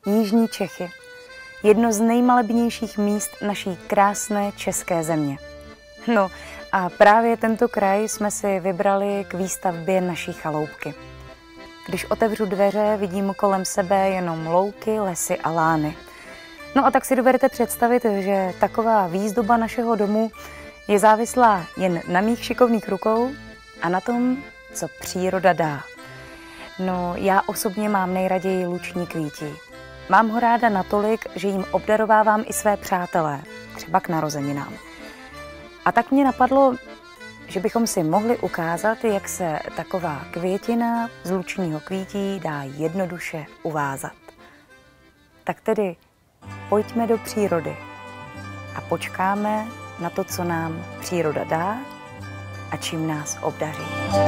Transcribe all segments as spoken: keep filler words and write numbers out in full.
Jižní Čechy. Jedno z nejmalebnějších míst naší krásné české země. No a právě tento kraj jsme si vybrali k výstavbě naší chaloupky. Když otevřu dveře, vidím kolem sebe jenom louky, lesy a lány. No a tak si dovedete představit, že taková výzdoba našeho domu je závislá jen na mých šikovných rukou a na tom, co příroda dá. No, já osobně mám nejraději luční kvítí. Mám ho ráda natolik, že jim obdarovávám i své přátelé, třeba k narozeninám. A tak mě napadlo, že bychom si mohli ukázat, jak se taková květina z lučního kvítí dá jednoduše uvázat. Tak tedy pojďme do přírody a počkáme na to, co nám příroda dá a čím nás obdaří.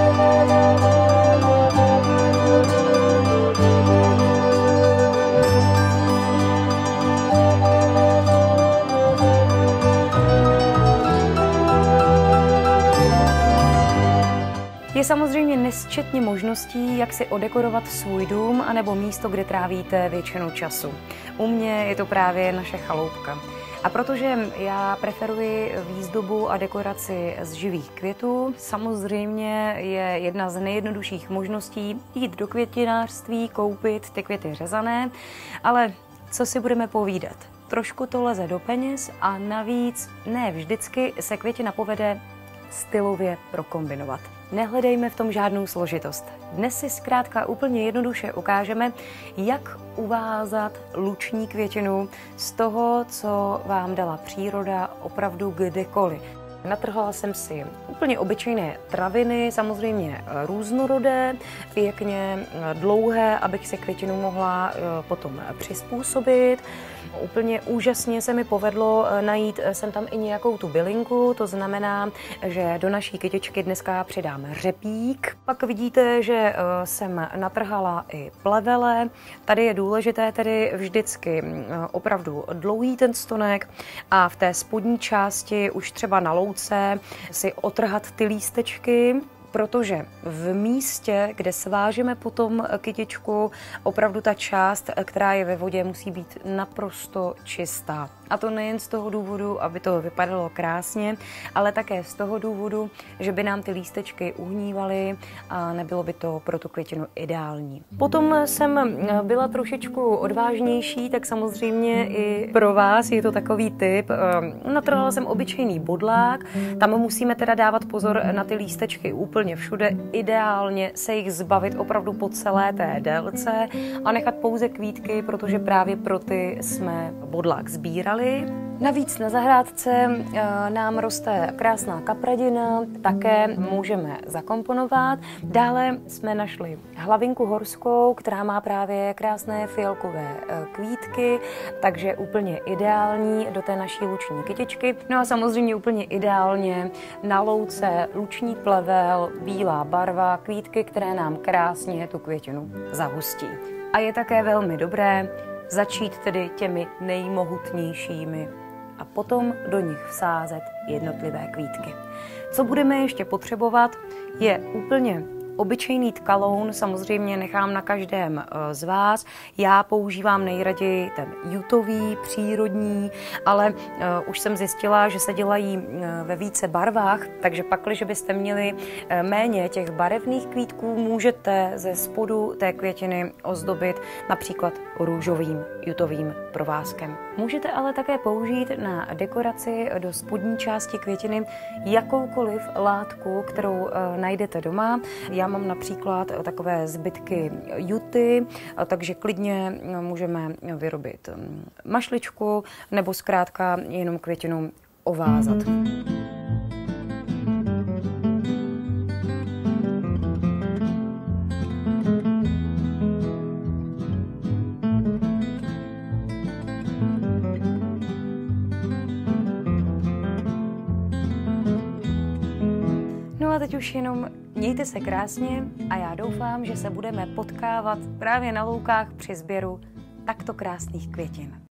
Je samozřejmě nesčetně možností, jak si odekorovat svůj dům anebo místo, kde trávíte většinu času. U mě je to právě naše chaloupka. A protože já preferuji výzdobu a dekoraci z živých květů, samozřejmě je jedna z nejjednodušších možností jít do květinářství, koupit ty květy řezané, ale co si budeme povídat? Trošku to leze do peněz a navíc ne vždycky se květina povede stylově prokombinovat. Nehledejme v tom žádnou složitost. Dnes si zkrátka úplně jednoduše ukážeme, jak uvázat luční květinu z toho, co vám dala příroda opravdu kdekoliv. Natrhla jsem si úplně obyčejné traviny, samozřejmě různorodé, pěkně dlouhé, abych si květinu mohla potom přizpůsobit. Úplně úžasně se mi povedlo najít sem tam i nějakou tu bylinku, to znamená, že do naší kytičky dneska přidám řepík. Pak vidíte, že jsem natrhala i plevele. Tady je důležité tedy vždycky opravdu dlouhý ten stonek a v té spodní části už třeba na louce si otrhat ty lístečky, protože v místě, kde svážeme potom kytičku, opravdu ta část, která je ve vodě, musí být naprosto čistá. A to nejen z toho důvodu, aby to vypadalo krásně, ale také z toho důvodu, že by nám ty lístečky uhnívaly a nebylo by to pro tu květinu ideální. Potom jsem byla trošičku odvážnější, tak samozřejmě i pro vás je to takový tip. Natrhla jsem obyčejný bodlák, tam musíme teda dávat pozor na ty lístečky úplně všude, ideálně se jich zbavit opravdu po celé té délce a nechat pouze kvítky, protože právě pro ty jsme bodlák sbírali. Navíc na zahrádce nám roste krásná kapradina, také můžeme zakomponovat. Dále jsme našli hlavinku horskou, která má právě krásné fialkové kvítky, takže úplně ideální do té naší luční kytičky. No a samozřejmě úplně ideálně na louce luční plevel, bílá barva, kvítky, které nám krásně tu květinu zahustí. A je také velmi dobré začít tedy těmi nejmohutnějšími a potom do nich vsázet jednotlivé kvítky. Co budeme ještě potřebovat, je úplně obyčejný tkaloun, samozřejmě nechám na každém z vás. Já používám nejraději ten jutový, přírodní, ale uh, už jsem zjistila, že se dělají uh, ve více barvách, takže pakliže byste měli uh, méně těch barevných kvítků, můžete ze spodu té květiny ozdobit například růžovým jutovým provázkem. Můžete ale také použít na dekoraci do spodní části květiny jakoukoliv látku, kterou uh, najdete doma. Já mám například takové zbytky juty, takže klidně můžeme vyrobit mašličku nebo zkrátka jenom květinu ovázat. No a teď už jenom mějte se krásně a já doufám, že se budeme potkávat právě na loukách při sběru takto krásných květin.